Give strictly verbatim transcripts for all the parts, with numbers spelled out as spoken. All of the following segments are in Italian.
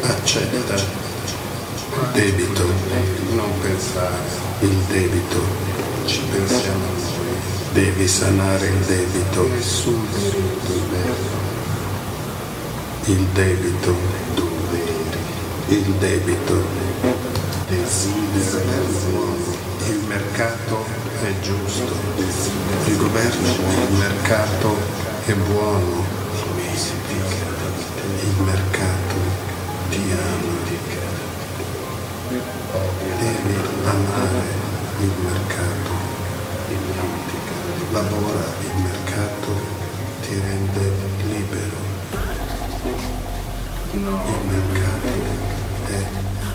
Accetta. Debito. Non pensare. Il debito. Ci pensiamo noi. Devi sanare il debito. Nessun diritto è vero. Il debito. Doveri. Il debito. Desidero. Il mercato è giusto. Il governo. Il mercato è buono. Il mercato ti ama. Devi amare il mercato. Lavora, il mercato ti rende libero. Il mercato è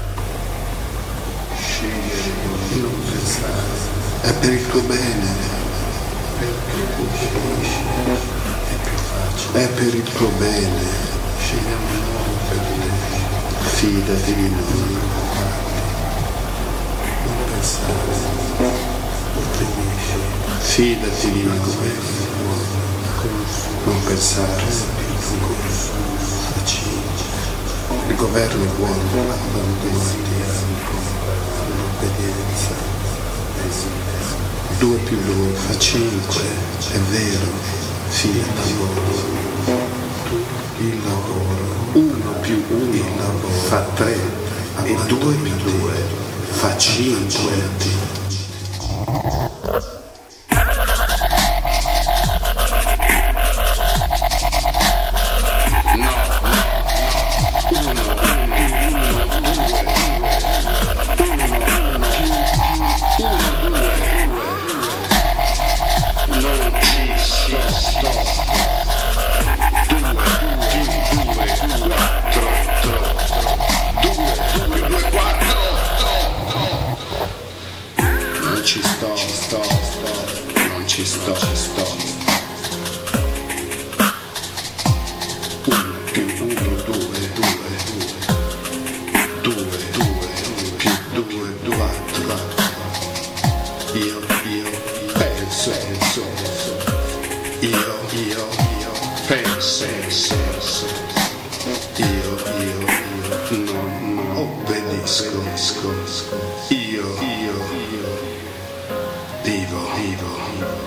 scegliere, non pensare, è per il tuo bene, perché tu scegli, è più facile, è per il tuo bene, scegliamo noi per te, fidati di noi, non pensare, opprimisci, fidati di noi, non pensare, facci. Il governo è buono, abbandonati all'obbedienza. Due più due fa cinque, è vero, fidati loro. Il lavoro, uno più uno il lavoro fa tre, e due più due fa cinque. Ci sto, sto, sto, non ci sto, ci sto. Uno più uno, due, due, due, due, più due, quattro. Io, io, penso, penso, io, io, io, penso, penso, io, io, io, non, non obbedisco, io, io, io. Vivo, vivo,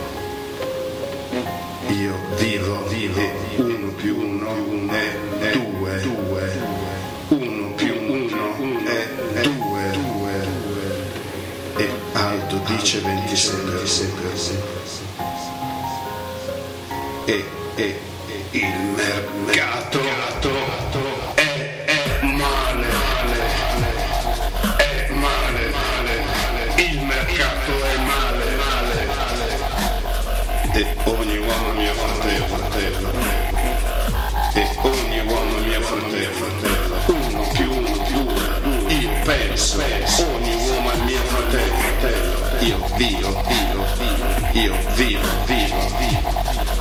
io vivo, vivo, uno più uno è due, due, uno più uno è due, due, e Aldo dice ventisei, e, e, il mercato è, è male, è male, il mercato è male. E ogni uomo mio fratello, fratello, e ogni uomo mio fratello, fratello, uno più uno, due, due, io penso, ogni uomo è mio fratello, fratello, io vivo, vivo, vivo, io vivo, vivo, vivo.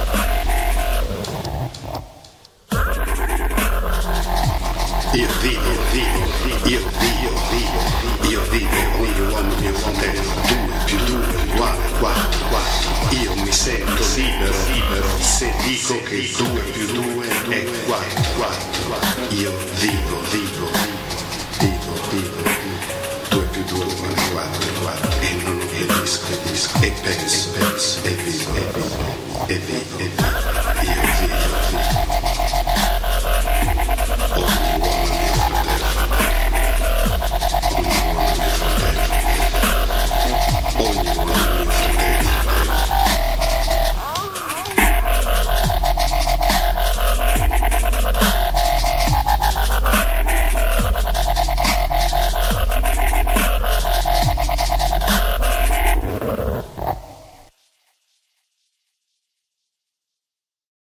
Io vivo, vivo, io vivo, vivo, io vivo, ogni uomo mio fratello, due più due uguale quattro, quattro. Io mi sento libero, libero, se dico che due più due è quattro, quattro. Io vivo, vivo, vivo, vivo, due più due uguale quattro, quattro. E non obbedisco, e penso, e penso, e vivo, e vivo, e vivo, e vivo.